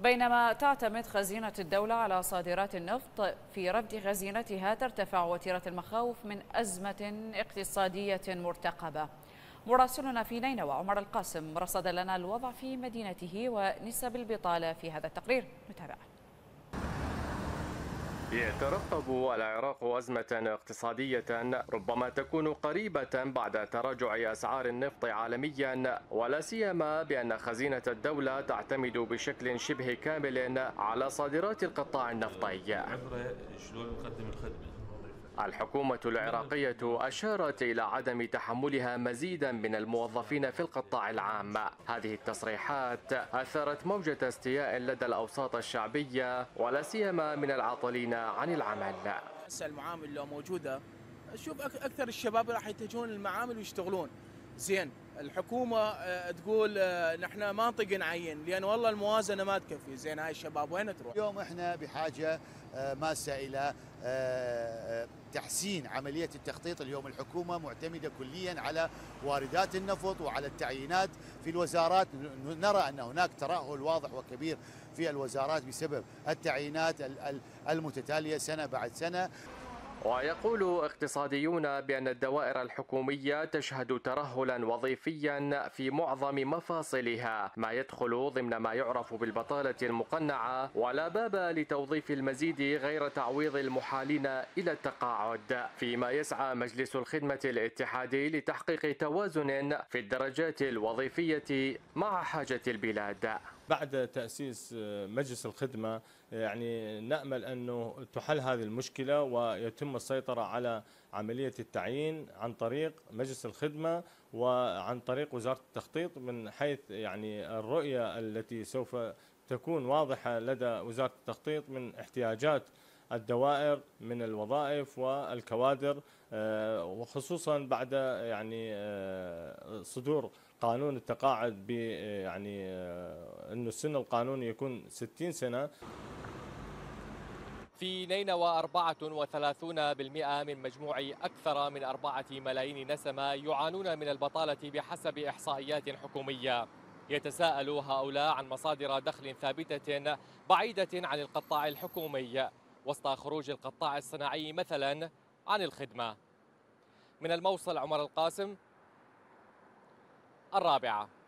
بينما تعتمد خزينة الدولة على صادرات النفط في رفد خزينتها، ترتفع وتيرة المخاوف من أزمة اقتصادية مرتقبة. مراسلنا في نينوى عمر القاسم رصد لنا الوضع في مدينته ونسب البطالة في هذا التقرير، نتابعه. يترقب العراق أزمة اقتصادية ربما تكون قريبة بعد تراجع أسعار النفط عالميا، ولا سيما بأن خزينة الدولة تعتمد بشكل شبه كامل على صادرات القطاع النفطي. الحكومة العراقية أشارت إلى عدم تحملها مزيدا من الموظفين في القطاع العام. هذه التصريحات أثارت موجة استياء لدى الأوساط الشعبية ولا سيما من العاطلين عن العمل. المعامل لو موجودة، شوف أكثر الشباب راح يتجهون للمعامل ويشتغلون. زين الحكومة تقول نحن ما نطق نعين لأن والله الموازنة ما تكفي. زين هاي الشباب وين تروح؟ اليوم احنا بحاجة ماسة إلى تحسين عملية التخطيط. اليوم الحكومة معتمدة كليا على واردات النفط وعلى التعيينات في الوزارات. نرى أن هناك ترهل واضح وكبير في الوزارات بسبب التعيينات المتتالية سنة بعد سنة. ويقول اقتصاديون بأن الدوائر الحكومية تشهد ترهلا وظيفيا في معظم مفاصلها، ما يدخل ضمن ما يعرف بالبطالة المقنعة، ولا باب لتوظيف المزيد غير تعويض المحالين إلى التقاعد، فيما يسعى مجلس الخدمة الاتحادي لتحقيق توازن في الدرجات الوظيفية مع حاجة البلاد. بعد تأسيس مجلس الخدمة يعني نأمل أنه تحل هذه المشكلة ويتم السيطرة على عملية التعيين عن طريق مجلس الخدمة وعن طريق وزارة التخطيط، من حيث يعني الرؤية التي سوف تكون واضحة لدى وزارة التخطيط من احتياجات الدوائر من الوظائف والكوادر، وخصوصا بعد يعني صدور قانون التقاعد يعني انه السن القانوني يكون 60 سنة. في نينوى 34% من مجموع أكثر من 4 ملايين نسمة يعانون من البطالة بحسب إحصائيات حكومية. يتساءل هؤلاء عن مصادر دخل ثابتة بعيدة عن القطاع الحكومي، وسط خروج القطاع الصناعي مثلا عن الخدمة. من الموصل عمر القاسم، الرابعة.